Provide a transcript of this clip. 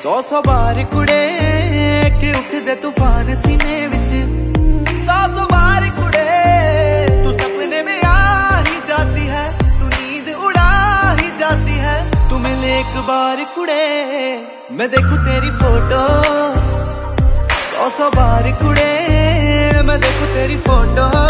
सौ बार कुड़े कि उठदे तूफान सीने विच, सौ बार कुड़े तू सपने में आ ही जाती है, तू नींद उड़ा ही जाती है, तू मिले एक बार कुड़े मैं देखूं तेरी फोटो, सौ बार कुड़े मैं देखूं तेरी फोटो।